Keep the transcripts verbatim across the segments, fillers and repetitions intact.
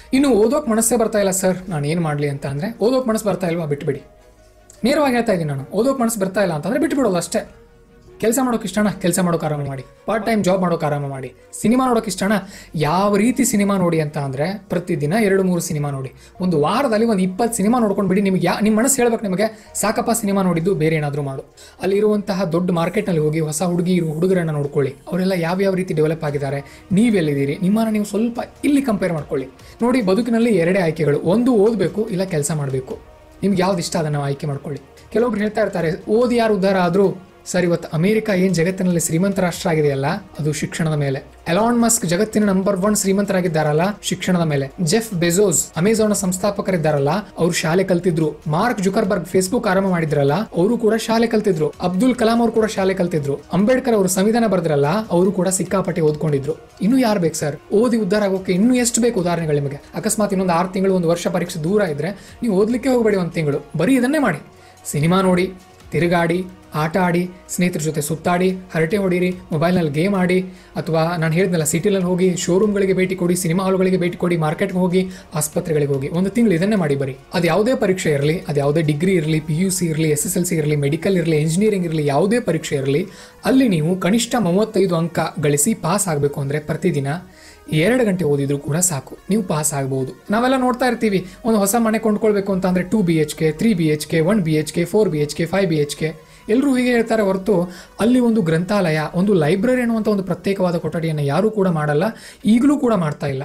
ಇನ್ನು ಓದೋಕೆ ಮನಸ್ಸೇ ಬರ್ತಾ ಇಲ್ಲ ಸರ್, ನಾನು ಏನು ಮಾಡಲಿ ಅಂತ ಅಂದರೆ, ಓದೋಕೆ ಮನಸ್ಸು ಬರ್ತಾ ಇಲ್ವಾ, ಬಿಟ್ಬಿಡಿ. ನೇರವಾಗಿ ಹೇಳ್ತಾ ಇದ್ದೀನಿ ನಾನು, ಓದೋಕೆ ಮನಸ್ಸು ಬರ್ತಾ ಇಲ್ಲ ಅಂತಂದರೆ ಬಿಟ್ಬಿಡೋದು ಅಷ್ಟೇ. ಕೆಲಸ ಮಾಡೋಕೆ ಇಷ್ಟಣ, ಕೆಲಸ ಮಾಡೋಕೆ ಆರಾಮ ಮಾಡಿ. ಪಾರ್ಟ್ ಟೈಮ್ ಜಾಬ್ ಮಾಡೋಕೆ ಆರಾಮ ಮಾಡಿ. ಸಿನಿಮಾ ನೋಡೋಕೆ ಇಷ್ಟಣ, ಯಾವ ರೀತಿ ಸಿನಿಮಾ ನೋಡಿ ಅಂತ ಅಂದರೆ ಪ್ರತಿದಿನ ಎರಡು ಮೂರು ಸಿನಿಮಾ ನೋಡಿ. ಒಂದು ವಾರದಲ್ಲಿ ಒಂದು ಇಪ್ಪತ್ತು ಸಿನಿಮಾ ನೋಡ್ಕೊಂಡು ಬಿಡಿ. ನಿಮಗೆ ಯಾ ನಿಮ್ಮ ಮನಸ್ಸು ಹೇಳ್ಬೇಕು ನಿಮಗೆ, ಸಾಕಪ್ಪ ಸಿನಿಮಾ ನೋಡಿದ್ದು, ಬೇರೆ ಏನಾದರೂ ಮಾಡು. ಅಲ್ಲಿರುವಂತಹ ದೊಡ್ಡ ಮಾರ್ಕೆಟ್ನಲ್ಲಿ ಹೋಗಿ ಹೊಸ ಹುಡುಗಿ ಹುಡುಗರನ್ನು ನೋಡ್ಕೊಳ್ಳಿ. ಅವರೆಲ್ಲ ಯಾವ್ಯಾವ ರೀತಿ ಡೆವಲಪ್ ಆಗಿದ್ದಾರೆ, ನೀವೆಲ್ಲಿದ್ದೀರಿ, ನಿಮ್ಮನ್ನು ನೀವು ಸ್ವಲ್ಪ ಇಲ್ಲಿ ಕಂಪೇರ್ ಮಾಡ್ಕೊಳ್ಳಿ. ನೋಡಿ, ಬದುಕಿನಲ್ಲಿ ಎರಡೇ ಆಯ್ಕೆಗಳು, ಒಂದು ಓದಬೇಕು, ಇಲ್ಲ ಕೆಲಸ ಮಾಡಬೇಕು. ನಿಮ್ಗೆ ಯಾವ್ದು ಇಷ್ಟ ಅದನ್ನು ಆಯ್ಕೆ ಮಾಡ್ಕೊಳ್ಳಿ. ಕೆಲವೊಬ್ರು ಹೇಳ್ತಾ ಇರ್ತಾರೆ, ಓದಿ ಯಾರು ಉದ್ಧಾರ ಆದರೂ. ಸರ್, ಇವತ್ತು ಅಮೆರಿಕ ಏನು ಜಗತ್ತಿನಲ್ಲಿ ಶ್ರೀಮಂತ ರಾಷ್ಟ್ರ ಆಗಿದೆಯಲ್ಲ, ಅದು ಶಿಕ್ಷಣದ ಮೇಲೆ. ಎಲಾನ್ ಮಸ್ಕ್ ಜಗತ್ತಿನ ನಂಬರ್ ಒನ್ ಶ್ರೀಮಂತರಾಗಿದ್ದಾರಲ್ಲ, ಶಿಕ್ಷಣದ ಮೇಲೆ. ಜೆಫ್ ಬೆಜೋಸ್ ಅಮೆಜಾನ್ ಸಂಸ್ಥಾಪಕರಿದ್ದಾರಲ್ಲ, ಅವರು ಶಾಲೆ ಕಲ್ತಿದ್ರು. ಮಾರ್ಕ್ ಜುಕರ್ಬರ್ಗ್ ಫೇಸ್ಬುಕ್ ಆರಂಭ ಮಾಡಿದ್ರಲ್ಲ, ಅವರು ಕೂಡ ಶಾಲೆ ಕಲ್ತಿದ್ರು. ಅಬ್ದುಲ್ ಕಲಾಂ ಅವರು ಕೂಡ ಶಾಲೆ ಕಲ್ತಿದ್ರು. ಅಂಬೇಡ್ಕರ್ ಅವರು ಸಂವಿಧಾನ ಬರೆದ್ರಲ್ಲ, ಅವರು ಕೂಡ ಸಿಕ್ಕಾಪಟ್ಟೆ ಓದ್ಕೊಂಡಿದ್ರು. ಇನ್ನು ಯಾರು ಬೇಕು ಸರ್ ಓದಿ ಉದ್ಧಾರ ಆಗೋಕೆ? ಇನ್ನು ಎಷ್ಟು ಬೇಕು ಉದಾಹರಣೆಗಳು ನಿಮಗೆ? ಅಕಸ್ಮಾತ್ ಇನ್ನೊಂದು ಆರು ತಿಂಗಳು ಒಂದು ವರ್ಷ ಪರೀಕ್ಷೆ ದೂರ ಇದ್ರೆ ನೀವು ಓದ್ಲಿಕ್ಕೆ ಹೋಗಬೇಡಿ. ಒಂದು ತಿಂಗಳು ಬರೀ ಇದನ್ನೇ ಮಾಡಿ. ಸಿನಿಮಾ ನೋಡಿ, ತಿರುಗಾಡಿ, ಆಟ ಆಡಿ, ಸ್ನೇಹಿತರ ಜೊತೆ ಸುತ್ತಾಡಿ, ಹರಟೆ ಹೊಡೀರಿ, ಮೊಬೈಲ್ನಲ್ಲಿ ಗೇಮ್ ಆಡಿ, ಅಥವಾ ನಾನು ಹೇಳಿದ್ನಲ್ಲ ಸಿಟಿನಲ್ಲಿ ಹೋಗಿ ಶೋರೂಮ್ಗಳಿಗೆ ಭೇಟಿ ಕೊಡಿ, ಸಿನಿಮಾ ಹಾಲ್ಗಳಿಗೆ ಭೇಟಿ ಕೊಡಿ, ಮಾರ್ಕೆಟ್ಗೆ ಹೋಗಿ, ಆಸ್ಪತ್ರೆಗಳಿಗೆ ಹೋಗಿ. ಒಂದು ತಿಂಗಳು ಇದನ್ನೇ ಮಾಡಿ ಬರೀ. ಅದು ಯಾವುದೇ ಪರೀಕ್ಷೆ ಇರಲಿ, ಅದು ಯಾವುದೇ ಡಿಗ್ರಿ ಇರಲಿ, ಪಿ ಯು ಸಿ ಇರಲಿ, ಎಸ್ ಎಸ್ ಎಲ್ ಸಿ ಇರಲಿ, ಮೆಡಿಕಲ್ ಇರಲಿ, ಇಂಜಿನಿಯರಿಂಗ್ ಇರಲಿ, ಯಾವುದೇ ಪರೀಕ್ಷೆ ಇರಲಿ, ಅಲ್ಲಿ ನೀವು ಕನಿಷ್ಠ ಮೂವತ್ತೈದು ಅಂಕ ಗಳಿಸಿ ಪಾಸ್ ಆಗಬೇಕು ಅಂದರೆ ಪ್ರತಿದಿನ ಎರಡು ಗಂಟೆ ಓದಿದ್ರು ಕೂಡ ಸಾಕು, ನೀವು ಪಾಸ್ ಆಗ್ಬೋದು. ನಾವೆಲ್ಲ ನೋಡ್ತಾ ಇರ್ತೀವಿ, ಒಂದು ಹೊಸ ಮನೆ ಕೊಂಡ್ಕೊಳ್ಬೇಕು ಅಂತ ಅಂದರೆ two B H K, three B H K, one B H K, four B H K, five B H K, ಎಲ್ಲರೂ ಹೀಗೆ ಹೇಳ್ತಾರೆ ಹೊರತು ಅಲ್ಲಿ ಒಂದು ಗ್ರಂಥಾಲಯ, ಒಂದು ಲೈಬ್ರರಿ ಅನ್ನುವಂಥ ಒಂದು ಪ್ರತ್ಯೇಕವಾದ ಕೊಠಡಿಯನ್ನು ಯಾರೂ ಕೂಡ ಮಾಡಲ್ಲ, ಈಗಲೂ ಕೂಡ ಮಾಡ್ತಾ ಇಲ್ಲ.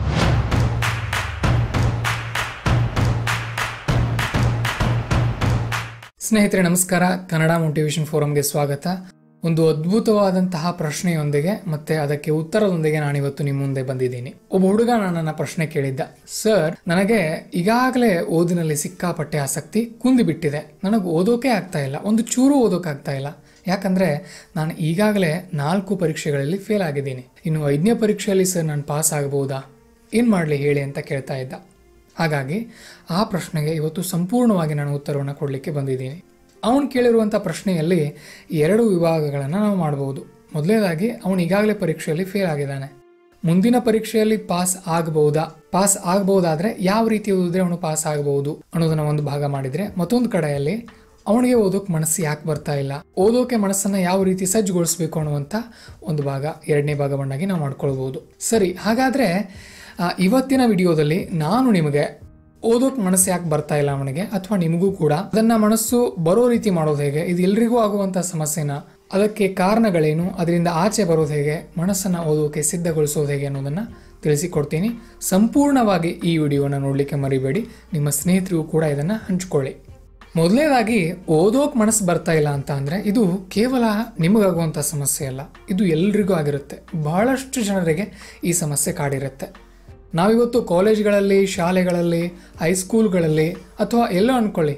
ಸ್ನೇಹಿತರೆ ನಮಸ್ಕಾರ, ಕನ್ನಡ ಮೋಟಿವೇಶನ್ ಫೋರಮ್ಗೆ ಸ್ವಾಗತ. ಒಂದು ಅದ್ಭುತವಾದಂತಹ ಪ್ರಶ್ನೆಯೊಂದಿಗೆ ಮತ್ತೆ ಅದಕ್ಕೆ ಉತ್ತರದೊಂದಿಗೆ ನಾನಿವತ್ತು ನಿಮ್ಮ ಮುಂದೆ ಬಂದಿದ್ದೀನಿ. ಒಬ್ಬ ಹುಡುಗ ನನ್ನನ್ನು ಪ್ರಶ್ನೆ ಕೇಳಿದ್ದ, ಸರ್ ನನಗೆ ಈಗಾಗಲೇ ಓದಿನಲ್ಲಿ ಸಿಕ್ಕಾಪಟ್ಟೆ ಆಸಕ್ತಿ ಕುಂದಿಬಿಟ್ಟಿದೆ, ನನಗೆ ಓದೋಕೆ ಆಗ್ತಾ ಇಲ್ಲ, ಒಂದು ಚೂರು ಓದೋಕೆ ಆಗ್ತಾ ಇಲ್ಲ. ಯಾಕಂದರೆ ನಾನು ಈಗಾಗಲೇ ನಾಲ್ಕು ಪರೀಕ್ಷೆಗಳಲ್ಲಿ ಫೇಲ್ ಆಗಿದ್ದೀನಿ, ಇನ್ನು ಐದನೇ ಪರೀಕ್ಷೆಯಲ್ಲಿ ಸರ್ ನಾನು ಪಾಸ್ ಆಗಬಹುದಾ, ಏನು ಮಾಡಲಿ ಹೇಳಿ ಅಂತ ಕೇಳ್ತಾ ಇದ್ದ. ಹಾಗಾಗಿ ಆ ಪ್ರಶ್ನೆಗೆ ಇವತ್ತು ಸಂಪೂರ್ಣವಾಗಿ ನಾನು ಉತ್ತರವನ್ನು ಕೊಡಲಿಕ್ಕೆ ಬಂದಿದ್ದೀನಿ. ಅವನು ಕೇಳಿರುವಂಥ ಪ್ರಶ್ನೆಯಲ್ಲಿ ಎರಡು ವಿಭಾಗಗಳನ್ನು ನಾವು ಮಾಡ್ಬೋದು. ಮೊದಲನೇದಾಗಿ ಅವನು ಈಗಾಗಲೇ ಪರೀಕ್ಷೆಯಲ್ಲಿ ಫೇಲ್ ಆಗಿದ್ದಾನೆ, ಮುಂದಿನ ಪರೀಕ್ಷೆಯಲ್ಲಿ ಪಾಸ್ ಆಗಬಹುದಾ, ಪಾಸ್ ಆಗಬಹುದಾದ್ರೆ ಯಾವ ರೀತಿ ಓದಿದ್ರೆ ಅವನು ಪಾಸ್ ಆಗಬಹುದು ಅನ್ನೋದನ್ನ ಒಂದು ಭಾಗ ಮಾಡಿದರೆ, ಮತ್ತೊಂದು ಕಡೆಯಲ್ಲಿ ಅವನಿಗೆ ಓದೋಕೆ ಮನಸ್ಸು ಯಾಕೆ ಬರ್ತಾ ಇಲ್ಲ, ಓದೋಕೆ ಮನಸ್ಸನ್ನು ಯಾವ ರೀತಿ ಸಜ್ಜುಗೊಳಿಸಬೇಕು ಅನ್ನುವಂಥ ಒಂದು ಭಾಗ, ಎರಡನೇ ಭಾಗವನ್ನಾಗಿ ನಾವು ಮಾಡ್ಕೊಳ್ಬಹುದು. ಸರಿ, ಹಾಗಾದರೆ ಇವತ್ತಿನ ವಿಡಿಯೋದಲ್ಲಿ ನಾನು ನಿಮಗೆ ಓದೋಕೆ ಮನಸ್ಸು ಯಾಕೆ ಬರ್ತಾ ಇಲ್ಲ ಅವನಿಗೆ, ಅಥವಾ ನಿಮಗೂ ಕೂಡ ಅದನ್ನ ಮನಸ್ಸು ಬರೋ ರೀತಿ ಮಾಡೋದು ಹೇಗೆ, ಇದು ಎಲ್ರಿಗೂ ಆಗುವಂಥ ಸಮಸ್ಯೆನ, ಅದಕ್ಕೆ ಕಾರಣಗಳೇನು, ಅದರಿಂದ ಆಚೆ ಬರೋದು ಹೇಗೆ, ಮನಸ್ಸನ್ನು ಓದೋಕೆ ಸಿದ್ಧಗೊಳಿಸೋದು ಹೇಗೆ ಅನ್ನೋದನ್ನು ತಿಳಿಸಿಕೊಡ್ತೀನಿ. ಸಂಪೂರ್ಣವಾಗಿ ಈ ವಿಡಿಯೋನ ನೋಡಲಿಕ್ಕೆ ಮರಿಬೇಡಿ, ನಿಮ್ಮ ಸ್ನೇಹಿತರಿಗೂ ಕೂಡ ಇದನ್ನು ಹಂಚ್ಕೊಳ್ಳಿ. ಮೊದಲನೇದಾಗಿ ಓದೋಕೆ ಮನಸ್ಸು ಬರ್ತಾ ಇಲ್ಲ ಅಂತ ಅಂದರೆ ಇದು ಕೇವಲ ನಿಮಗಾಗುವಂಥ ಸಮಸ್ಯೆ ಅಲ್ಲ, ಇದು ಎಲ್ರಿಗೂ ಆಗಿರುತ್ತೆ. ಬಹಳಷ್ಟು ಜನರಿಗೆ ಈ ಸಮಸ್ಯೆ ಕಾಡಿರುತ್ತೆ. ನಾವಿವತ್ತು ಕಾಲೇಜ್ಗಳಲ್ಲಿ, ಶಾಲೆಗಳಲ್ಲಿ, ಹೈಸ್ಕೂಲ್ಗಳಲ್ಲಿ ಅಥವಾ ಎಲ್ಲೋ ಅಂದ್ಕೊಳ್ಳಿ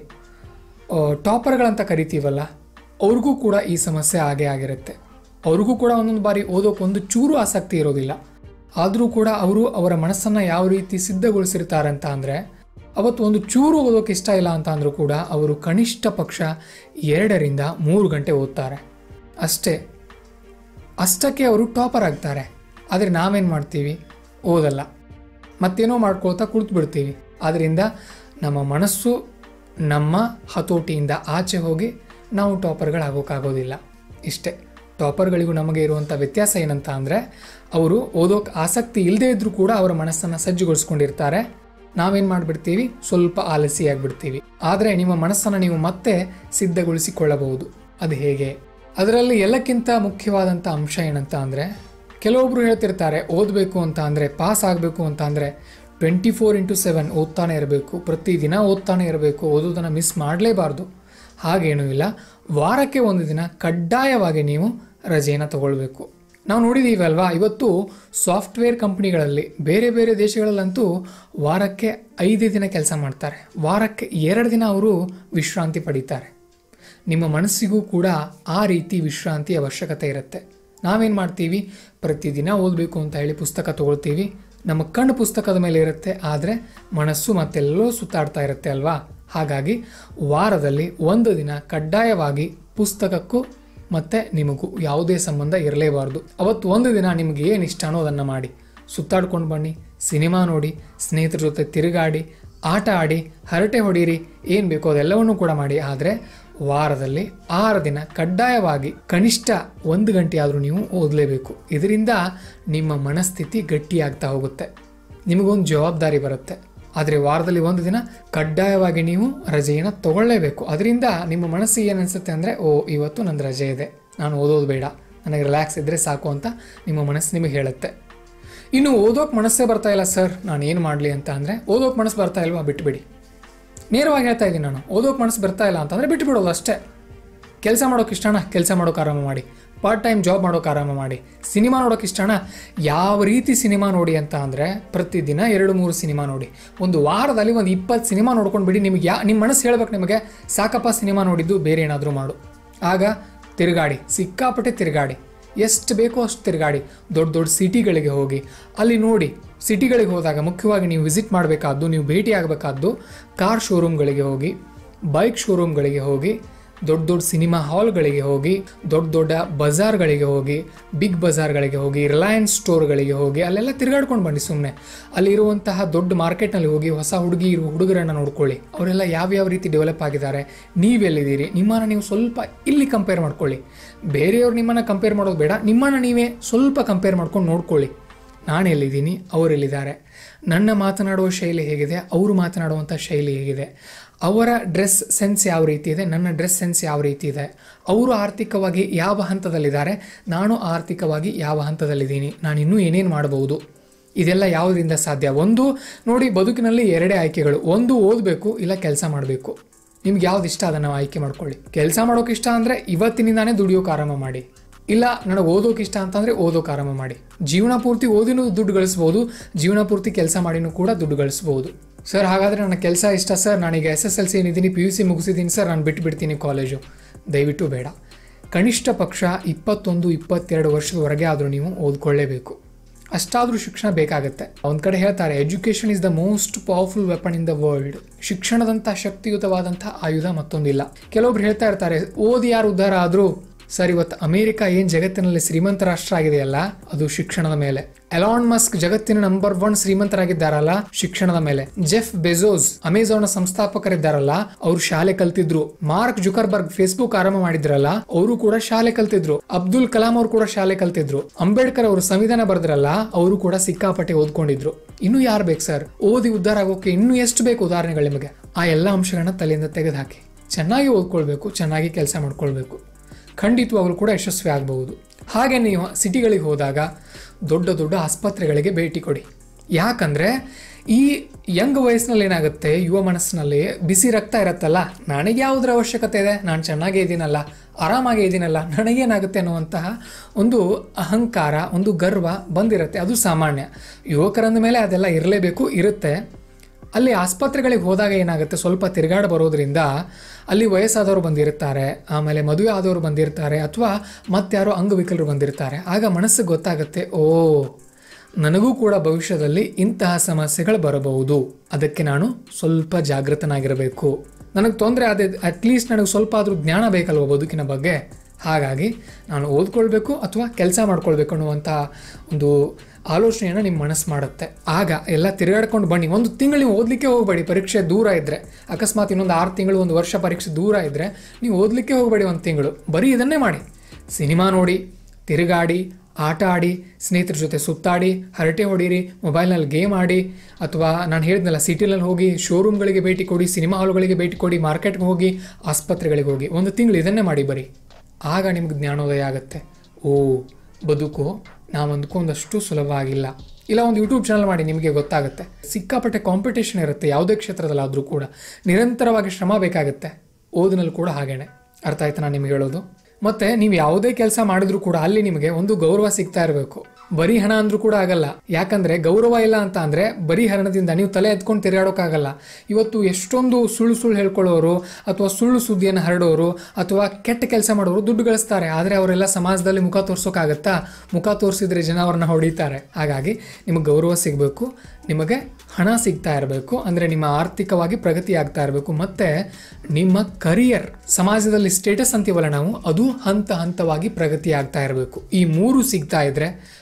ಟಾಪರ್ಗಳಂತ ಕರಿತೀವಲ್ಲ, ಅವ್ರಿಗೂ ಕೂಡ ಈ ಸಮಸ್ಯೆ ಆಗೇ ಆಗಿರುತ್ತೆ. ಅವ್ರಿಗೂ ಕೂಡ ಒಂದೊಂದು ಬಾರಿ ಓದೋಕೆ ಒಂದು ಚೂರು ಆಸಕ್ತಿ ಇರೋದಿಲ್ಲ. ಆದರೂ ಕೂಡ ಅವರು ಅವರ ಮನಸ್ಸನ್ನು ಯಾವ ರೀತಿ ಸಿದ್ಧಗೊಳಿಸಿರ್ತಾರೆ ಅಂತ ಅಂದರೆ, ಅವತ್ತು ಒಂದು ಚೂರು ಓದೋಕೆ ಇಷ್ಟ ಇಲ್ಲ ಅಂತ ಅಂದರೂ ಕೂಡ ಅವರು ಕನಿಷ್ಠ ಪಕ್ಷ ಎರಡರಿಂದ ಮೂರು ಗಂಟೆ ಓದ್ತಾರೆ ಅಷ್ಟೇ. ಅಷ್ಟಕ್ಕೆ ಅವರು ಟಾಪರ್ ಆಗ್ತಾರೆ. ಆದರೆ ನಾವೇನು ಮಾಡ್ತೀವಿ, ಓದಲ್ಲ, ಮತ್ತೇನೋ ಮಾಡ್ಕೊಳ್ತಾ ಕುಳಿತು ಬಿಡ್ತೀವಿ. ಆದ್ದರಿಂದ ನಮ್ಮ ಮನಸ್ಸು ನಮ್ಮ ಹತೋಟಿಯಿಂದ ಆಚೆ ಹೋಗಿ ನಾವು ಟಾಪರ್ಗಳಾಗೋಕ್ಕಾಗೋದಿಲ್ಲ. ಇಷ್ಟೇ. ಟಾಪರ್ಗಳಿಗೂ ನಮಗೆ ಇರುವಂಥ ವ್ಯತ್ಯಾಸ ಏನಂತ ಅಂದರೆ, ಅವರು ಓದೋಕೆ ಆಸಕ್ತಿ ಇಲ್ಲದೇ ಇದ್ದರೂ ಕೂಡ ಅವರ ಮನಸ್ಸನ್ನು ಸಜ್ಜುಗೊಳಿಸ್ಕೊಂಡಿರ್ತಾರೆ. ನಾವೇನು ಮಾಡಿಬಿಡ್ತೀವಿ, ಸ್ವಲ್ಪ ಆಲಸ್ಯಾಗಿಬಿಡ್ತೀವಿ. ಆದರೆ ನಿಮ್ಮ ಮನಸ್ಸನ್ನು ನೀವು ಮತ್ತೆ ಸಿದ್ಧಗೊಳಿಸಿಕೊಳ್ಳಬಹುದು. ಅದು ಹೇಗೆ? ಅದರಲ್ಲಿ ಎಲ್ಲಕ್ಕಿಂತ ಮುಖ್ಯವಾದಂಥ ಅಂಶ ಏನಂತ ಅಂದರೆ, ಕೆಲವೊಬ್ರು ಹೇಳ್ತಿರ್ತಾರೆ ಓದಬೇಕು ಅಂತ ಅಂದರೆ, ಪಾಸ್ ಆಗಬೇಕು ಅಂತ ಅಂದರೆ ಟ್ವೆಂಟಿ ಫೋರ್ ಇಂಟು ಸೆವೆನ್ ಓದ್ತಾನೆ ಇರಬೇಕು, ಪ್ರತಿದಿನ ಓದ್ತಾನೆ ಇರಬೇಕು, ಓದೋದನ್ನು ಮಿಸ್ ಮಾಡಲೇಬಾರ್ದು. ಹಾಗೇನೂ ಇಲ್ಲ. ವಾರಕ್ಕೆ ಒಂದು ದಿನ ಕಡ್ಡಾಯವಾಗಿ ನೀವು ರಜೆಯನ್ನು ತಗೊಳ್ಬೇಕು. ನಾವು ನೋಡಿದ್ದೀವಿ ಅಲ್ವಾ, ಇವತ್ತು ಸಾಫ್ಟ್ವೇರ್ ಕಂಪ್ನಿಗಳಲ್ಲಿ, ಬೇರೆ ಬೇರೆ ದೇಶಗಳಲ್ಲಂತೂ ವಾರಕ್ಕೆ ಐದು ದಿನ ಕೆಲಸ ಮಾಡ್ತಾರೆ, ವಾರಕ್ಕೆ ಎರಡು ದಿನ ಅವರು ವಿಶ್ರಾಂತಿ ಪಡೀತಾರೆ. ನಿಮ್ಮ ಮನಸ್ಸಿಗೂ ಕೂಡ ಆ ರೀತಿ ವಿಶ್ರಾಂತಿ ಅವಶ್ಯಕತೆ ಇರುತ್ತೆ. ನಾವೇನು ಮಾಡ್ತೀವಿ, ಪ್ರತಿದಿನ ಓದಬೇಕು ಅಂತ ಹೇಳಿ ಪುಸ್ತಕ ತೊಗೊಳ್ತೀವಿ, ನಮ್ಮ ಕಣ್ಣು ಪುಸ್ತಕದ ಮೇಲೆ ಇರುತ್ತೆ, ಆದರೆ ಮನಸ್ಸು ಮತ್ತೆಲ್ಲೋ ಸುತ್ತಾಡ್ತಾ ಇರುತ್ತೆ ಅಲ್ವಾ. ಹಾಗಾಗಿ ವಾರದಲ್ಲಿ ಒಂದು ದಿನ ಕಡ್ಡಾಯವಾಗಿ ಪುಸ್ತಕಕ್ಕೂ ಮತ್ತು ನಿಮಗೂ ಯಾವುದೇ ಸಂಬಂಧ ಇರಲೇಬಾರ್ದು. ಅವತ್ತು ಒಂದು ದಿನ ನಿಮಗೆ ಏನು ಇಷ್ಟ ಅನ್ನೋ ಅದನ್ನು ಮಾಡಿ, ಸುತ್ತಾಡ್ಕೊಂಡು ಬನ್ನಿ, ಸಿನಿಮಾ ನೋಡಿ, ಸ್ನೇಹಿತರ ಜೊತೆ ತಿರುಗಾಡಿ, ಆಟ ಆಡಿ, ಹರಟೆ ಹೊಡೀರಿ, ಏನು ಬೇಕೋ ಅದೆಲ್ಲವನ್ನೂ ಕೂಡ ಮಾಡಿ. ಆದರೆ ವಾರದಲ್ಲಿ ಆರು ದಿನ ಕಡ್ಡಾಯವಾಗಿ ಕನಿಷ್ಠ ಒಂದು ಗಂಟೆ ಆದರೂ ನೀವು ಓದಲೇಬೇಕು. ಇದರಿಂದ ನಿಮ್ಮ ಮನಸ್ಥಿತಿ ಗಟ್ಟಿಯಾಗ್ತಾ ಹೋಗುತ್ತೆ, ನಿಮಗೊಂದು ಜವಾಬ್ದಾರಿ ಬರುತ್ತೆ. ಆದರೆ ವಾರದಲ್ಲಿ ಒಂದು ದಿನ ಕಡ್ಡಾಯವಾಗಿ ನೀವು ರಜೆಯನ್ನು ತಗೊಳ್ಳೇಬೇಕು. ಅದರಿಂದ ನಿಮ್ಮ ಮನಸ್ಸಿಗೆ ಏನು ಅನಿಸುತ್ತೆ ಅಂದರೆ, ಓ ಇವತ್ತು ನಂದು ರಜೆ ಇದೆ, ನಾನು ಓದೋದು ಬೇಡ, ನನಗೆ ರಿಲ್ಯಾಕ್ಸ್ ಇದ್ದರೆ ಸಾಕು ಅಂತ ನಿಮ್ಮ ಮನಸ್ಸು ನಿಮಗೆ ಹೇಳುತ್ತೆ. ಇನ್ನು ಓದೋಕೆ ಮನಸ್ಸೇ ಬರ್ತಾ ಇಲ್ಲ ಸರ್, ನಾನು ಏನು ಮಾಡಲಿ ಅಂತ ಅಂದರೆ, ಓದೋಕೆ ಮನಸ್ಸು ಬರ್ತಾ ಇಲ್ವಾ, ಬಿಟ್ಟುಬಿಡಿ. ನೇರವಾಗಿ ಹೇಳ್ತಾ ಇದ್ದೀನಿ ನಾನು, ಓದೋಕೆ ಮನಸ್ಸು ಬರ್ತಾ ಇಲ್ಲ ಅಂತಂದರೆ ಬಿಟ್ಟು ಬಿಡೋದು ಅಷ್ಟೇ. ಕೆಲಸ ಮಾಡೋಕೆ ಇಷ್ಟಣ, ಕೆಲಸ ಮಾಡೋಕೆ ಆರಾಮ ಮಾಡಿ. ಪಾರ್ಟ್ ಟೈಮ್ ಜಾಬ್ ಮಾಡೋಕೆ ಆರಾಮ ಮಾಡಿ. ಸಿನಿಮಾ ನೋಡೋಕೆ ಇಷ್ಟಣ, ಯಾವ ರೀತಿ ಸಿನಿಮಾ ನೋಡಿ ಅಂತ ಅಂದರೆ ಪ್ರತಿದಿನ ಎರಡು ಮೂರು ಸಿನಿಮಾ ನೋಡಿ. ಒಂದು ವಾರದಲ್ಲಿ ಒಂದು ಇಪ್ಪತ್ತು ಸಿನಿಮಾ ನೋಡ್ಕೊಂಡು ಬಿಡಿ. ನಿಮಗೆ ಯಾ ನಿಮ್ಮ ಮನಸ್ಸು ಹೇಳ್ಬೇಕು ನಿಮಗೆ, ಸಾಕಪ್ಪ ಸಿನಿಮಾ ನೋಡಿದ್ದು, ಬೇರೆ ಏನಾದರೂ ಮಾಡು. ಆಗ ತಿರುಗಾಡಿ, ಸಿಕ್ಕಾಪಟ್ಟೆ ತಿರುಗಾಡಿ, ಎಷ್ಟು ಬೇಕೋ ಅಷ್ಟು ತಿರುಗಾಡಿ. ದೊಡ್ಡ ದೊಡ್ಡ ಸಿಟಿಗಳಿಗೆ ಹೋಗಿ ಅಲ್ಲಿ ನೋಡಿ. ಸಿಟಿಗಳಿಗೆ ಹೋದಾಗ ಮುಖ್ಯವಾಗಿ ನೀವು ವಿಸಿಟ್ ಮಾಡಬೇಕಾದ್ದು, ನೀವು ಭೇಟಿ ಆಗಬೇಕಾದ್ದು ಕಾರ್ ಶೋರೂಮ್ಗಳಿಗೆ ಹೋಗಿ, ಬೈಕ್ ಶೋರೂಮ್ಗಳಿಗೆ ಹೋಗಿ, ದೊಡ್ಡ ದೊಡ್ಡ ಸಿನಿಮಾ ಹಾಲ್ಗಳಿಗೆ ಹೋಗಿ, ದೊಡ್ಡ ದೊಡ್ಡ ಬಜಾರ್ಗಳಿಗೆ ಹೋಗಿ, ಬಿಗ್ ಬಜಾರ್ಗಳಿಗೆ ಹೋಗಿ, ರಿಲಯನ್ಸ್ ಸ್ಟೋರ್ಗಳಿಗೆ ಹೋಗಿ, ಅಲ್ಲೆಲ್ಲ ತಿರುಗಾಡ್ಕೊಂಡು ಬನ್ನಿ. ಸುಮ್ಮನೆ ಅಲ್ಲಿರುವಂತಹ ದೊಡ್ಡ ಮಾರ್ಕೆಟ್ನಲ್ಲಿ ಹೋಗಿ ಹೊಸ ಹುಡುಗಿ ಇರುವ ಹುಡುಗರನ್ನು ನೋಡ್ಕೊಳ್ಳಿ. ಅವರೆಲ್ಲ ಯಾವ್ಯಾವ ರೀತಿ ಡೆವಲಪ್ ಆಗಿದ್ದಾರೆ, ನೀವೆಲ್ಲಿದ್ದೀರಿ, ನಿಮ್ಮನ್ನು ನೀವು ಸ್ವಲ್ಪ ಇಲ್ಲಿ ಕಂಪೇರ್ ಮಾಡ್ಕೊಳ್ಳಿ. ಬೇರೆಯವ್ರು ನಿಮ್ಮನ್ನು ಕಂಪೇರ್ ಮಾಡೋದು ಬೇಡ, ನಿಮ್ಮನ್ನು ನೀವೇ ಸ್ವಲ್ಪ ಕಂಪೇರ್ ಮಾಡ್ಕೊಂಡು ನೋಡ್ಕೊಳ್ಳಿ. ನಾನು ಎಲ್ಲಿದ್ದೀನಿ, ಅವರೆಲ್ಲಿದ್ದಾರೆ, ನನ್ನ ಮಾತನಾಡುವ ಶೈಲಿ ಹೇಗಿದೆ, ಅವರು ಮಾತನಾಡುವಂಥ ಶೈಲಿ ಹೇಗಿದೆ, ಅವರ ಡ್ರೆಸ್ ಸೆನ್ಸ್ ಯಾವ ರೀತಿ ಇದೆ, ನನ್ನ ಡ್ರೆಸ್ ಸೆನ್ಸ್ ಯಾವ ರೀತಿ ಇದೆ, ಅವರು ಆರ್ಥಿಕವಾಗಿ ಯಾವ ಹಂತದಲ್ಲಿದ್ದಾರೆ, ನಾನು ಆರ್ಥಿಕವಾಗಿ ಯಾವ ಹಂತದಲ್ಲಿದ್ದೀನಿ, ನಾನು ಇನ್ನೂ ಏನೇನು ಮಾಡಬಹುದು, ಇದೆಲ್ಲ ಯಾವುದರಿಂದ ಸಾಧ್ಯ. ಒಂದು ನೋಡಿ, ಬದುಕಿನಲ್ಲಿ ಎರಡೇ ಆಯ್ಕೆಗಳು, ಒಂದು ಓದಬೇಕು, ಇಲ್ಲ ಕೆಲಸ ಮಾಡಬೇಕು. ನಿಮ್ಗೆ ಯಾವ್ದು ಇಷ್ಟ ಅದನ್ನು ಆಯ್ಕೆ ಮಾಡ್ಕೊಳ್ಳಿ. ಕೆಲಸ ಮಾಡೋಕೆ ಇಷ್ಟ ಅಂದರೆ ಇವತ್ತಿನಿಂದಾನೇ ದುಡಿಯೋಕೆ ಆರಂಭ ಮಾಡಿ. ಇಲ್ಲ ನನಗೆ ಓದೋಕೆ ಇಷ್ಟ ಅಂತಂದರೆ ಓದೋಕೆ ಆರಂಭ ಮಾಡಿ. ಜೀವನ ಪೂರ್ತಿ ಓದಿನೂ ದುಡ್ಡು ಗಳಿಸ್ಬೋದು, ಜೀವನ ಪೂರ್ತಿ ಕೆಲಸ ಮಾಡಿನೂ ಕೂಡ ದುಡ್ಡು ಗಳಿಸ್ಬೋದು. ಸರ್ ಹಾಗಾದರೆ ನನ್ನ ಕೆಲಸ ಇಷ್ಟ ಸರ್, ನಾನೀಗ ಎಸ್ ಎಸ್ ಎಲ್ ಸಿ ಏನಿದ್ದೀನಿ, ಪಿ ಯು ಸಿ ಮುಗಿಸಿದ್ದೀನಿ ಸರ್, ನಾನು ಬಿಟ್ಟುಬಿಡ್ತೀನಿ ಕಾಲೇಜು. ದಯವಿಟ್ಟು ಬೇಡ. ಕನಿಷ್ಠ ಪಕ್ಷ ಇಪ್ಪತ್ತೊಂದು ಇಪ್ಪತ್ತೆರಡು ವರ್ಷದವರೆಗೆ ಆದರೂ ನೀವು ಓದ್ಕೊಳ್ಳೇಬೇಕು. ಅಷ್ಟಾದರೂ ಶಿಕ್ಷಣ ಬೇಕಾಗುತ್ತೆ. ಒಂದು ಕಡೆ ಹೇಳ್ತಾರೆ, education is the most powerful weapon in the world. ಶಿಕ್ಷಣದಂಥ ಶಕ್ತಿಯುತವಾದಂಥ ಆಯುಧ ಮತ್ತೊಂದಿಲ್ಲ. ಕೆಲವೊಬ್ರು ಹೇಳ್ತಾ ಇರ್ತಾರೆ, ಓದಿ ಯಾರು ಉದ್ಧಾರ ಆದರೂ. ಸರ್, ಇವತ್ತು ಅಮೆರಿಕ ಏನು ಜಗತ್ತಿನಲ್ಲಿ ಶ್ರೀಮಂತ ರಾಷ್ಟ್ರ ಆಗಿದೆಯಲ್ಲ, ಅದು ಶಿಕ್ಷಣದ ಮೇಲೆ. ಎಲಾನ್ ಮಸ್ಕ್ ಜಗತ್ತಿನ ನಂಬರ್ ಒನ್ ಶ್ರೀಮಂತರಾಗಿದ್ದಾರಲ್ಲ, ಶಿಕ್ಷಣದ ಮೇಲೆ. ಜೆಫ್ ಬೆಜೋಸ್ ಅಮೆಜಾನ್ ಸಂಸ್ಥಾಪಕರಿದ್ದಾರಲ್ಲ, ಅವರು ಶಾಲೆ ಕಲ್ತಿದ್ರು. ಮಾರ್ಕ್ ಜುಕರ್ಬರ್ಗ್ ಫೇಸ್ಬುಕ್ ಆರಂಭ ಮಾಡಿದ್ರಲ್ಲ, ಅವರು ಕೂಡ ಶಾಲೆ ಕಲ್ತಿದ್ರು. ಅಬ್ದುಲ್ ಕಲಾಂ ಅವರು ಕೂಡ ಶಾಲೆ ಕಲ್ತಿದ್ರು. ಅಂಬೇಡ್ಕರ್ ಅವರು ಸಂವಿಧಾನ ಬರೆದ್ರಲ್ಲ, ಅವರು ಕೂಡ ಸಿಕ್ಕಾಪಟ್ಟೆ ಓದ್ಕೊಂಡಿದ್ರು. ಇನ್ನು ಯಾರು ಬೇಕು ಸರ್ ಓದಿ ಉದ್ಧಾರ ಆಗೋಕೆ? ಇನ್ನು ಎಷ್ಟು ಬೇಕು ಉದಾಹರಣೆಗಳು ನಿಮಗೆ? ಆ ಎಲ್ಲ ಅಂಶಗಳನ್ನ ತಲೆಯಿಂದ ತೆಗೆದುಹಾಕಿ. ಚೆನ್ನಾಗಿ ಓದ್ಕೊಳ್ಬೇಕು, ಚೆನ್ನಾಗಿ ಕೆಲಸ ಮಾಡ್ಕೊಳ್ಬೇಕು. ಖಂಡಿತವಾಗ್ಲೂ ಕೂಡ ಯಶಸ್ವಿ ಆಗಬಹುದು. ಹಾಗೆ ನೀವು ಸಿಟಿಗಳಿಗೆ ಹೋದಾಗ ದೊಡ್ಡ ದೊಡ್ಡ ಆಸ್ಪತ್ರೆಗಳಿಗೆ ಭೇಟಿ ಕೊಡಿ. ಯಾಕಂದರೆ ಈ ಯಂಗ್ ವಯಸ್ಸಿನಲ್ಲಿ ಏನಾಗುತ್ತೆ, ಯುವ ಮನಸ್ಸಿನಲ್ಲಿ ಬಿಸಿ ರಕ್ತ ಇರುತ್ತಲ್ಲ, ನನಗೆ ಯಾವುದರ ಅವಶ್ಯಕತೆ ಇದೆ, ನಾನು ಚೆನ್ನಾಗೇ ಇದ್ದೀನಲ್ಲ, ಆರಾಮಾಗೇ ಇದ್ದೀನಲ್ಲ, ನನಗೇನಾಗುತ್ತೆ ಅನ್ನುವಂತಹ ಒಂದು ಅಹಂಕಾರ, ಒಂದು ಗರ್ವ ಬಂದಿರುತ್ತೆ. ಅದು ಸಾಮಾನ್ಯ. ಯುವಕರಂದ ಮೇಲೆ ಅದೆಲ್ಲ ಇರಲೇಬೇಕು, ಇರುತ್ತೆ. ಅಲ್ಲಿ ಆಸ್ಪತ್ರೆಗಳಿಗೆ ಹೋದಾಗ ಏನಾಗುತ್ತೆ, ಸ್ವಲ್ಪ ತಿರುಗಾಡ ಬರೋದ್ರಿಂದ ಅಲ್ಲಿ ವಯಸ್ಸಾದವರು ಬಂದಿರ್ತಾರೆ, ಆಮೇಲೆ ಮದುವೆ ಆದವರು ಬಂದಿರ್ತಾರೆ, ಅಥವಾ ಮತ್ತಾರೋ ಅಂಗವಿಕಲರು ಬಂದಿರ್ತಾರೆ. ಆಗ ಮನಸ್ಸಿಗೆ ಗೊತ್ತಾಗುತ್ತೆ, ಓ ನನಗೂ ಕೂಡ ಭವಿಷ್ಯದಲ್ಲಿ ಇಂತಹ ಸಮಸ್ಯೆಗಳು ಬರಬಹುದು, ಅದಕ್ಕೆ ನಾನು ಸ್ವಲ್ಪ ಜಾಗೃತನಾಗಿರಬೇಕು. ನನಗೆ ತೊಂದರೆ ಆದ ಅಟ್ಲೀಸ್ಟ್ ನನಗೆ ಸ್ವಲ್ಪ ಆದರೂ ಜ್ಞಾನ ಬೇಕಲ್ವ ಬದುಕಿನ ಬಗ್ಗೆ. ಹಾಗಾಗಿ ನಾನು ಓದ್ಕೊಳ್ಬೇಕು ಅಥವಾ ಕೆಲಸ ಮಾಡ್ಕೊಳ್ಬೇಕು ಅನ್ನುವಂಥ ಒಂದು ಆಲೋಚನೆಯನ್ನು ನಿಮ್ಮ ಮನಸ್ಸು ಮಾಡುತ್ತೆ. ಆಗ ಎಲ್ಲ ತಿರುಗಾಡ್ಕೊಂಡು ಬನ್ನಿ. ಒಂದು ತಿಂಗಳು ನೀವು ಓದಲಿಕ್ಕೆ ಹೋಗಬೇಡಿ, ಪರೀಕ್ಷೆ ದೂರ ಇದ್ದರೆ. ಅಕಸ್ಮಾತ್ ಇನ್ನೊಂದು ಆರು ತಿಂಗಳು ಒಂದು ವರ್ಷ ಪರೀಕ್ಷೆ ದೂರ ಇದ್ದರೆ ನೀವು ಓದಲಿಕ್ಕೆ ಹೋಗಬೇಡಿ ಒಂದು ತಿಂಗಳು. ಬರೀ ಇದನ್ನೇ ಮಾಡಿ. ಸಿನಿಮಾ ನೋಡಿ, ತಿರುಗಾಡಿ, ಆಟ ಆಡಿ, ಸ್ನೇಹಿತರ ಜೊತೆ ಸುತ್ತಾಡಿ, ಹರಟೆ ಹೊಡೀರಿ, ಮೊಬೈಲ್ನಲ್ಲಿ ಗೇಮ್ ಆಡಿ, ಅಥವಾ ನಾನು ಹೇಳಿದ್ನಲ್ಲ ಸಿಟಿನಲ್ಲಿ ಹೋಗಿ ಶೋರೂಮ್ಗಳಿಗೆ ಭೇಟಿ ಕೊಡಿ, ಸಿನಿಮಾ ಹಾಲ್ಗಳಿಗೆ ಭೇಟಿ ಕೊಡಿ, ಮಾರ್ಕೆಟ್ಗೆ ಹೋಗಿ, ಆಸ್ಪತ್ರೆಗಳಿಗೆ ಹೋಗಿ. ಒಂದು ತಿಂಗಳು ಇದನ್ನೇ ಮಾಡಿ ಬರೀ. ಆಗ ನಿಮ್ಗೆ ಜ್ಞಾನೋದಯ ಆಗುತ್ತೆ. ಓ ಬದುಕು ನಾವು ಅಂದ್ಕೊಂಡಷ್ಟು ಸುಲಭ ಆಗಿಲ್ಲ. ಇಲ್ಲ ಒಂದು ಯೂಟ್ಯೂಬ್ ಚಾನಲ್ ಮಾಡಿ, ನಿಮಗೆ ಗೊತ್ತಾಗುತ್ತೆ. ಸಿಕ್ಕಾಪಟ್ಟೆ ಕಾಂಪಿಟೇಷನ್ ಇರುತ್ತೆ ಯಾವುದೇ ಕ್ಷೇತ್ರದಲ್ಲಾದರೂ ಕೂಡ. ನಿರಂತರವಾಗಿ ಶ್ರಮ ಬೇಕಾಗುತ್ತೆ. ಓದಿನಲ್ಲಿ ಕೂಡ ಹಾಗೇನೆ. ಅರ್ಥ ಆಯ್ತಾ ನಾನು ನಿಮ್ಗೆ ಹೇಳೋದು? ಮತ್ತು ನೀವು ಯಾವುದೇ ಕೆಲಸ ಮಾಡಿದ್ರೂ ಕೂಡ ಅಲ್ಲಿ ನಿಮಗೆ ಒಂದು ಗೌರವ ಸಿಗ್ತಾ ಇರಬೇಕು. ಬರೀ ಹಣ ಅಂದ್ರೂ ಕೂಡ ಆಗಲ್ಲ. ಯಾಕಂದರೆ ಗೌರವ ಇಲ್ಲ ಅಂತ ಅಂದರೆ ಬರೀ ಹಣದಿಂದ ನೀವು ತಲೆ ಎತ್ಕೊಂಡು ತಿರುಗಾಡೋಕ್ಕಾಗಲ್ಲ. ಇವತ್ತು ಎಷ್ಟೊಂದು ಸುಳ್ಳು ಸುಳ್ಳು ಹೇಳ್ಕೊಳ್ಳೋರು, ಅಥವಾ ಸುಳ್ಳು ಸುದ್ದಿಯನ್ನು ಹರಡೋರು, ಅಥವಾ ಕೆಟ್ಟ ಕೆಲಸ ಮಾಡೋರು ದುಡ್ಡು ಗಳಿಸ್ತಾರೆ. ಆದರೆ ಅವರೆಲ್ಲ ಸಮಾಜದಲ್ಲಿ ಮುಖ ತೋರ್ಸೋಕ್ಕಾಗತ್ತಾ? ಮುಖ ತೋರಿಸಿದ್ರೆ ಜನ ಅವ್ರನ್ನ ಹೊಡಿತಾರೆ. ಹಾಗಾಗಿ ನಿಮಗೆ ಗೌರವ ಸಿಗಬೇಕು, ನಿಮಗೆ ಹಣ ಸಿಗ್ತಾ ಇರಬೇಕು, ಅಂದರೆ ನಿಮ್ಮ ಆರ್ಥಿಕವಾಗಿ ಪ್ರಗತಿ ಆಗ್ತಾ ಇರಬೇಕು, ಮತ್ತು ನಿಮ್ಮ ಕರಿಯರ್, ಸಮಾಜದಲ್ಲಿ ಸ್ಟೇಟಸ್ ಅಂತೀವಲ್ಲ ನಾವು, ಅದು ಹಂತ ಹಂತವಾಗಿ ಪ್ರಗತಿ ಆಗ್ತಾ ಇರಬೇಕು. ಈ ಮೂರು ಸಿಗ್ತಾ ಇದ್ರೆ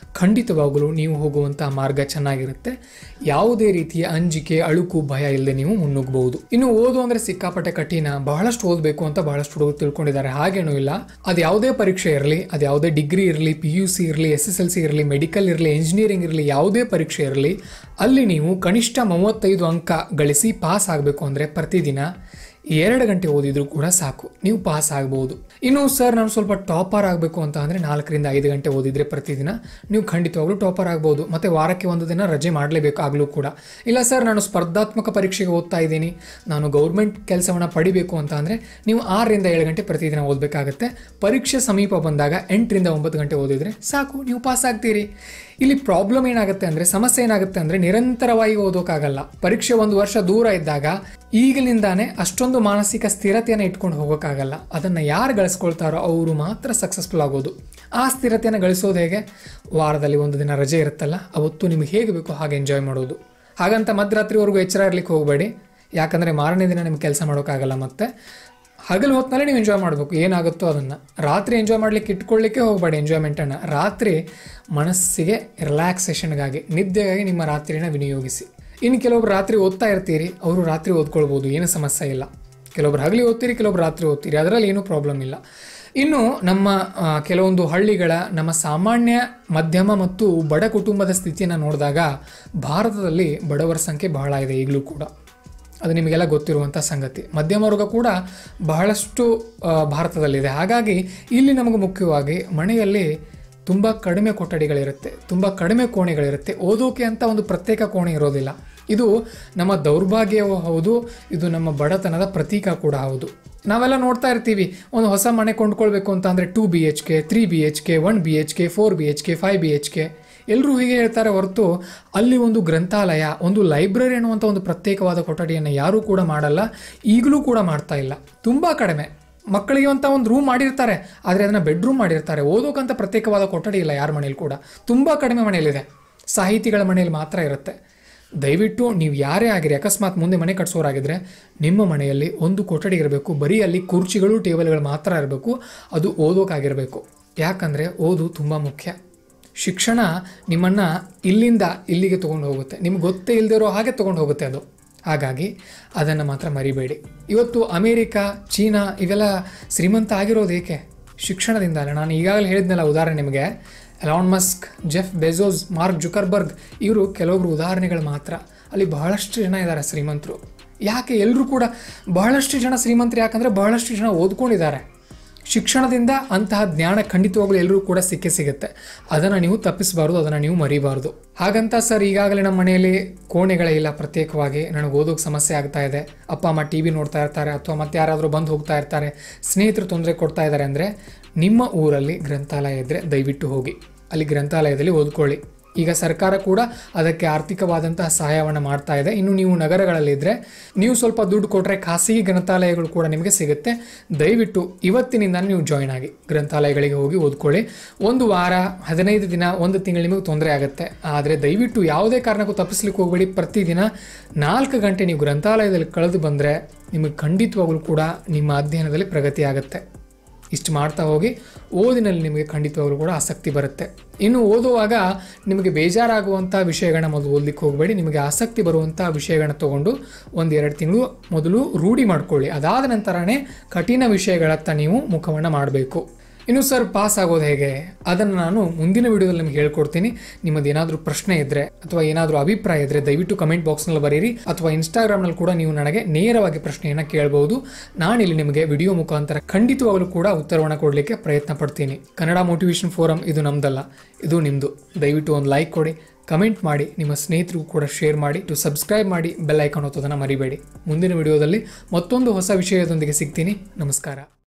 ಖಂಡಿತವಾಗಲೂ ನೀವು ಹೋಗುವಂತಹ ಮಾರ್ಗ ಚೆನ್ನಾಗಿರುತ್ತೆ. ಯಾವುದೇ ರೀತಿಯ ಅಂಜಿಕೆ, ಅಳುಕು, ಭಯ ಇಲ್ಲದೆ ನೀವು ಮುನ್ನುಗ್ಗಬಹುದು. ಇನ್ನು ಓದು ಅಂದ್ರೆ ಸಿಕ್ಕಾಪಟ್ಟೆ ಕಠಿಣ, ಬಹಳಷ್ಟು ಓದಬೇಕು ಅಂತ ಬಹಳಷ್ಟು ಹುಡುಗರು ತಿಳ್ಕೊಂಡಿದ್ದಾರೆ. ಹಾಗೇನೂ ಇಲ್ಲ. ಅದು ಯಾವುದೇ ಪರೀಕ್ಷೆ ಇರಲಿ, ಅದು ಯಾವುದೇ ಡಿಗ್ರಿ ಇರಲಿ, ಪಿ ಯು ಸಿ ಇರಲಿ, ಎಸ್ ಎಸ್ ಎಲ್ ಸಿ ಇರಲಿ, ಮೆಡಿಕಲ್ ಇರಲಿ, ಇಂಜಿನಿಯರಿಂಗ್ ಇರಲಿ, ಯಾವುದೇ ಪರೀಕ್ಷೆ ಇರಲಿ, ಅಲ್ಲಿ ನೀವು ಕನಿಷ್ಠ ಮೂವತ್ತೈದು ಅಂಕ ಗಳಿಸಿ ಪಾಸ್ ಆಗಬೇಕು ಅಂದರೆ ಪ್ರತಿದಿನ ಎರಡು ಗಂಟೆ ಓದಿದ್ರು ಕೂಡ ಸಾಕು, ನೀವು ಪಾಸ್ ಆಗ್ಬೋದು. ಇನ್ನು ಸರ್ ನಾನು ಸ್ವಲ್ಪ ಟಾಪರ್ ಆಗಬೇಕು ಅಂತ ಅಂದರೆ ನಾಲ್ಕರಿಂದ ಐದು ಗಂಟೆ ಓದಿದ್ರೆ ಪ್ರತಿದಿನ ನೀವು ಖಂಡಿತವಾಗ್ಲೂ ಟಾಪರ್ ಆಗ್ಬೋದು. ಮತ್ತು ವಾರಕ್ಕೆ ಒಂದು ದಿನ ರಜೆ ಮಾಡಲೇಬೇಕು ಆಗಲೂ ಕೂಡ. ಇಲ್ಲ ಸರ್ ನಾನು ಸ್ಪರ್ಧಾತ್ಮಕ ಪರೀಕ್ಷೆಗೆ ಓದ್ತಾ ಇದ್ದೀನಿ, ನಾನು ಗೌರ್ಮೆಂಟ್ ಕೆಲಸವನ್ನು ಪಡಿಬೇಕು ಅಂತ ಅಂದರೆ ನೀವು ಆರರಿಂದ ಏಳು ಗಂಟೆ ಪ್ರತಿದಿನ ಓದಬೇಕಾಗತ್ತೆ. ಪರೀಕ್ಷೆ ಸಮೀಪ ಬಂದಾಗ ಎಂಟರಿಂದ ಒಂಬತ್ತು ಗಂಟೆ ಓದಿದ್ರೆ ಸಾಕು, ನೀವು ಪಾಸ್ ಆಗ್ತೀರಿ. ಇಲ್ಲಿ ಪ್ರಾಬ್ಲಮ್ ಏನಾಗುತ್ತೆ ಅಂದರೆ, ಸಮಸ್ಯೆ ಏನಾಗುತ್ತೆ ಅಂದರೆ ನಿರಂತರವಾಗಿ ಓದೋಕ್ಕಾಗಲ್ಲ. ಪರೀಕ್ಷೆ ಒಂದು ವರ್ಷ ದೂರ ಇದ್ದಾಗ ಈಗಲಿಂದಾನೇ ಅಷ್ಟೊಂದು ಮಾನಸಿಕ ಸ್ಥಿರತೆಯನ್ನು ಇಟ್ಕೊಂಡು ಹೋಗೋಕ್ಕಾಗಲ್ಲ. ಅದನ್ನು ಯಾರು ಗಳಿಸ್ಕೊಳ್ತಾರೋ ಅವರು ಮಾತ್ರ ಸಕ್ಸಸ್ಫುಲ್ ಆಗೋದು. ಆ ಸ್ಥಿರತೆಯನ್ನು ಗಳಿಸೋದು ಹೇಗೆ? ವಾರದಲ್ಲಿ ಒಂದು ದಿನ ರಜೆ ಇರುತ್ತಲ್ಲ, ಅವತ್ತು ನಿಮಗೆ ಹೇಗೆ ಬೇಕೋ ಹಾಗೆ ಎಂಜಾಯ್ ಮಾಡೋದು. ಹಾಗಂತ ಮಧ್ಯರಾತ್ರಿವರೆಗೂ ಎಚ್ಚರ ಇರ್ಲಿಕ್ಕೆ ಹೋಗಬೇಡಿ, ಯಾಕಂದರೆ ಮಾರನೇ ದಿನ ನಿಮ್ಗೆ ಕೆಲಸ ಮಾಡೋಕ್ಕಾಗಲ್ಲ. ಮತ್ತು ಹಗಲು ಹೊತ್ತಿನಲ್ಲಿ ನೀವು ಎಂಜಾಯ್ ಮಾಡಬೇಕು, ಏನಾಗುತ್ತೋ ಅದನ್ನು. ರಾತ್ರಿ ಎಂಜಾಯ್ ಮಾಡಲಿಕ್ಕೆ ಇಟ್ಕೊಳ್ಳಿಕ್ಕೆ ಹೋಗಬೇಡಿ ಎಂಜಾಯ್ಮೆಂಟನ್ನು. ರಾತ್ರಿ ಮನಸ್ಸಿಗೆ ರಿಲ್ಯಾಕ್ಸೇಷನ್ಗಾಗಿ, ನಿದ್ದೆಗಾಗಿ ನಿಮ್ಮ ರಾತ್ರಿನ ವಿನಿಯೋಗಿಸಿ. ಇನ್ನು ಕೆಲವೊಬ್ರು ರಾತ್ರಿ ಓದ್ತಾ ಇರ್ತೀರಿ, ಅವರು ರಾತ್ರಿ ಓದ್ಕೊಳ್ಬೋದು, ಏನು ಸಮಸ್ಯೆ ಇಲ್ಲ. ಕೆಲವೊಬ್ರು ಹಗಲಿ ಓದ್ತೀರಿ, ಕೆಲವೊಬ್ರು ರಾತ್ರಿ ಓದ್ತೀರಿ, ಅದರಲ್ಲಿ ಏನೂ ಪ್ರಾಬ್ಲಮ್ ಇಲ್ಲ. ಇನ್ನು ನಮ್ಮ ಕೆಲವೊಂದು ಹಳ್ಳಿಗಳ, ನಮ್ಮ ಸಾಮಾನ್ಯ ಮಧ್ಯಮ ಮತ್ತು ಬಡ ಕುಟುಂಬದ ಸ್ಥಿತಿಯನ್ನು ನೋಡಿದಾಗ ಭಾರತದಲ್ಲಿ ಬಡವರ ಸಂಖ್ಯೆ ಬಹಳ ಇದೆ ಈಗಲೂ ಕೂಡ. ಅದು ನಿಮಗೆಲ್ಲ ಗೊತ್ತಿರುವಂಥ ಸಂಗತಿ. ಮಧ್ಯಮ ವರ್ಗ ಕೂಡ ಬಹಳಷ್ಟು ಭಾರತದಲ್ಲಿದೆ. ಹಾಗಾಗಿ ಇಲ್ಲಿ ನಮಗೆ ಮುಖ್ಯವಾಗಿ ಮನೆಯಲ್ಲಿ ತುಂಬ ಕಡಿಮೆ ಕೊಠಡಿಗಳಿರುತ್ತೆ, ತುಂಬ ಕಡಿಮೆ ಕೋಣೆಗಳಿರುತ್ತೆ. ಓದೋಕೆ ಅಂತ ಒಂದು ಪ್ರತ್ಯೇಕ ಕೋಣೆ ಇರೋದಿಲ್ಲ. ಇದು ನಮ್ಮ ದೌರ್ಭಾಗ್ಯವೂ ಹೌದು, ಇದು ನಮ್ಮ ಬಡತನದ ಪ್ರತೀಕ ಕೂಡ ಹೌದು. ನಾವೆಲ್ಲ ನೋಡ್ತಾ ಇರ್ತೀವಿ, ಒಂದು ಹೊಸ ಮನೆ ಕೊಂಡ್ಕೊಳ್ಬೇಕು ಅಂತ ಅಂದರೆ two B H K, three B H K, one B H K, four B H K, five B H K, ಎಲ್ಲರೂ ಹೀಗೆ ಹೇಳ್ತಾರೆ ಹೊರತು ಅಲ್ಲಿ ಒಂದು ಗ್ರಂಥಾಲಯ, ಒಂದು ಲೈಬ್ರರಿ ಅನ್ನುವಂಥ ಒಂದು ಪ್ರತ್ಯೇಕವಾದ ಕೊಠಡಿಯನ್ನು ಯಾರೂ ಕೂಡ ಮಾಡಲ್ಲ, ಈಗಲೂ ಕೂಡ ಮಾಡ್ತಾ ಇಲ್ಲ. ತುಂಬ ಕಡಿಮೆ. ಮಕ್ಕಳಿಗೆ ಅಂತ ಒಂದು ರೂಮ್ ಮಾಡಿರ್ತಾರೆ, ಆದರೆ ಅದನ್ನು ಬೆಡ್ರೂಮ್ ಮಾಡಿರ್ತಾರೆ. ಓದೋಕ್ಕಂತ ಪ್ರತ್ಯೇಕವಾದ ಕೊಠಡಿ ಇಲ್ಲ ಯಾರ ಮನೇಲಿ ಕೂಡ, ತುಂಬ ಕಡಿಮೆ ಮನೆಯಲ್ಲಿದೆ. ಸಾಹಿತಿಗಳ ಮನೆಯಲ್ಲಿ ಮಾತ್ರ ಇರುತ್ತೆ. ದಯವಿಟ್ಟು ನೀವು ಯಾರೇ ಆಗಿರಿ, ಅಕಸ್ಮಾತ್ ಮುಂದೆ ಮನೆ ಕಟ್ಸೋರಾಗಿದ್ದರೆ ನಿಮ್ಮ ಮನೆಯಲ್ಲಿ ಒಂದು ಕೊಠಡಿ ಇರಬೇಕು. ಬರೀ ಅಲ್ಲಿ ಕುರ್ಚಿಗಳು, ಟೇಬಲ್ಗಳು ಮಾತ್ರ ಇರಬೇಕು. ಅದು ಓದೋಕ್ಕಾಗಿರಬೇಕು. ಯಾಕಂದರೆ ಓದು ತುಂಬ ಮುಖ್ಯ. ಶಿಕ್ಷಣ ನಿಮ್ಮನ್ನು ಇಲ್ಲಿಂದ ಇಲ್ಲಿಗೆ ತೊಗೊಂಡು ಹೋಗುತ್ತೆ, ನಿಮ್ಗೆ ಗೊತ್ತೇ ಇಲ್ಲದೆ ಇರೋ ಹಾಗೆ ತೊಗೊಂಡು ಹೋಗುತ್ತೆ ಅದು. ಹಾಗಾಗಿ ಅದನ್ನು ಮಾತ್ರ ಮರಿಬೇಡಿ. ಇವತ್ತು ಅಮೇರಿಕಾ, ಚೀನಾ ಇವೆಲ್ಲ ಶ್ರೀಮಂತ ಆಗಿರೋದು ಏಕೆ? ಶಿಕ್ಷಣದಿಂದ ಅಲ್ಲ. ನಾನು ಈಗಾಗಲೇ ಹೇಳಿದ್ನಲ್ಲ ಉದಾಹರಣೆ ನಿಮಗೆ, Elon Musk, Jeff Bezos, Mark Zuckerberg, ಇವರು ಕೆಲವೊಬ್ಬರು ಉದಾಹರಣೆಗಳು ಮಾತ್ರ. ಅಲ್ಲಿ ಬಹಳಷ್ಟು ಜನ ಇದ್ದಾರೆ ಶ್ರೀಮಂತರು. ಯಾಕೆ ಎಲ್ಲರೂ ಕೂಡ ಬಹಳಷ್ಟು ಜನ ಶ್ರೀಮಂತರು? ಯಾಕಂದರೆ ಬಹಳಷ್ಟು ಜನ ಓದ್ಕೊಂಡಿದ್ದಾರೆ. ಶಿಕ್ಷಣದಿಂದ ಅಂತಹ ಜ್ಞಾನ ಖಂಡಿತವಾಗ್ಲೂ ಎಲ್ಲರೂ ಕೂಡ ಸಿಕ್ಕೇ ಸಿಗುತ್ತೆ. ಅದನ್ನು ನೀವು ತಪ್ಪಿಸಬಾರ್ದು, ಅದನ್ನು ನೀವು ಮರಿಬಾರ್ದು. ಹಾಗಂತ ಸರ್ ಈಗಾಗಲೇ ನಮ್ಮ ಮನೆಯಲ್ಲಿ ಕೋಣೆಗಳೇ ಇಲ್ಲ ಪ್ರತ್ಯೇಕವಾಗಿ, ನನಗೆ ಓದೋಕ್ಕೆ ಸಮಸ್ಯೆ ಆಗ್ತಾ ಇದೆ, ಅಪ್ಪ ಅಮ್ಮ ಟಿ ವಿ ನೋಡ್ತಾ ಇರ್ತಾರೆ, ಅಥವಾ ಮತ್ತೆ ಯಾರಾದರೂ ಬಂದು ಹೋಗ್ತಾ ಇರ್ತಾರೆ, ಸ್ನೇಹಿತರು ತೊಂದರೆ ಕೊಡ್ತಾ ಇದ್ದಾರೆ ಅಂದರೆ ನಿಮ್ಮ ಊರಲ್ಲಿ ಗ್ರಂಥಾಲಯ ಇದ್ದರೆ ದಯವಿಟ್ಟು ಹೋಗಿ ಅಲ್ಲಿ ಗ್ರಂಥಾಲಯದಲ್ಲಿ ಓದ್ಕೊಳ್ಳಿ. ಈಗ ಸರ್ಕಾರ ಕೂಡ ಅದಕ್ಕೆ ಆರ್ಥಿಕವಾದಂತಹ ಸಹಾಯವನ್ನು ಮಾಡ್ತಾ ಇದೆ. ಇನ್ನು ನೀವು ನಗರಗಳಲ್ಲಿದ್ದರೆ ನೀವು ಸ್ವಲ್ಪ ದುಡ್ಡು ಕೊಟ್ಟರೆ ಖಾಸಗಿ ಗ್ರಂಥಾಲಯಗಳು ಕೂಡ ನಿಮಗೆ ಸಿಗುತ್ತೆ. ದಯವಿಟ್ಟು ಇವತ್ತಿನಿಂದ ನೀವು ಜಾಯ್ನ್ ಆಗಿ ಗ್ರಂಥಾಲಯಗಳಿಗೆ ಹೋಗಿ ಓದ್ಕೊಳ್ಳಿ. ಒಂದು ವಾರ, ಹದಿನೈದು ದಿನ, ಒಂದು ತಿಂಗಳು ನಿಮಗೆ ತೊಂದರೆ ಆಗುತ್ತೆ. ಆದರೆ ದಯವಿಟ್ಟು ಯಾವುದೇ ಕಾರಣಕ್ಕೂ ತಪ್ಪಿಸ್ಲಿಕ್ಕೆ ಹೋಗಬೇಡಿ. ಪ್ರತಿದಿನ ನಾಲ್ಕು ಗಂಟೆ ನೀವು ಗ್ರಂಥಾಲಯದಲ್ಲಿ ಕಳೆದು ಬಂದರೆ ನಿಮಗೆ ಖಂಡಿತವಾಗಲೂ ಕೂಡ ನಿಮ್ಮ ಅಧ್ಯಯನದಲ್ಲಿ ಪ್ರಗತಿ ಆಗುತ್ತೆ. ಇಷ್ಟು ಮಾಡ್ತಾ ಹೋಗಿ ಓದಿನಲ್ಲಿ ನಿಮಗೆ ಖಂಡಿತವಾಗ್ಲೂ ಕೂಡ ಆಸಕ್ತಿ ಬರುತ್ತೆ. ಇನ್ನು ಓದುವಾಗ ನಿಮಗೆ ಬೇಜಾರಾಗುವಂಥ ವಿಷಯಗಳನ್ನ ಮೊದಲು ಓದಲಿಕ್ಕೆ ಹೋಗಬೇಡಿ. ನಿಮಗೆ ಆಸಕ್ತಿ ಬರುವಂಥ ವಿಷಯಗಳನ್ನ ತೊಗೊಂಡು ಒಂದು ಎರಡು ತಿಂಗಳು ಮೊದಲು ರೂಢಿ ಮಾಡ್ಕೊಳ್ಳಿ. ಅದಾದ ನಂತರನೇ ಕಠಿಣ ವಿಷಯಗಳತ್ತ ನೀವು ಮುಖವನ್ನು ಮಾಡಬೇಕು. ಇನ್ನು ಸರ್ ಪಾಸ್ ಆಗೋದು ಹೇಗೆ, ಅದನ್ನು ನಾನು ಮುಂದಿನ ವಿಡಿಯೋದಲ್ಲಿ ನಿಮಗೆ ಹೇಳ್ಕೊಡ್ತೀನಿ. ನಿಮ್ಮದು ಏನಾದರೂ ಪ್ರಶ್ನೆ ಇದ್ದರೆ ಅಥವಾ ಏನಾದರೂ ಅಭಿಪ್ರಾಯ ಇದ್ದರೆ ದಯವಿಟ್ಟು ಕಮೆಂಟ್ ಬಾಕ್ಸ್ನಲ್ಲಿ ಬರೀರಿ, ಅಥವಾ ಇನ್ಸ್ಟಾಗ್ರಾಮ್ನಲ್ಲಿ ಕೂಡ ನೀವು ನನಗೆ ನೇರವಾಗಿ ಪ್ರಶ್ನೆಯನ್ನು ಕೇಳಬಹುದು. ನಾನಿಲ್ಲಿ ನಿಮಗೆ ವಿಡಿಯೋ ಮುಖಾಂತರ ಖಂಡಿತವಾಗಲೂ ಕೂಡ ಉತ್ತರವನ್ನು ಕೊಡಲಿಕ್ಕೆ ಪ್ರಯತ್ನ ಪಡ್ತೀನಿ. ಕನ್ನಡ ಮೋಟಿವೇಶನ್ ಫೋರಮ್ ಇದು ನಮ್ದಲ್ಲ, ಇದು ನಿಮ್ಮದು. ದಯವಿಟ್ಟು ಒಂದು ಲೈಕ್ ಕೊಡಿ, ಕಮೆಂಟ್ ಮಾಡಿ, ನಿಮ್ಮ ಸ್ನೇಹಿತರಿಗೂ ಕೂಡ ಶೇರ್ ಮಾಡಿ, ಟು ಸಬ್ಸ್ಕ್ರೈಬ್ ಮಾಡಿ, ಬೆಲ್ ಐಕಾನ್ ಒತ್ತೋದನ್ನು ಮರಿಬೇಡಿ. ಮುಂದಿನ ವಿಡಿಯೋದಲ್ಲಿ ಮತ್ತೊಂದು ಹೊಸ ವಿಷಯದೊಂದಿಗೆ ಸಿಗ್ತೀನಿ. ನಮಸ್ಕಾರ.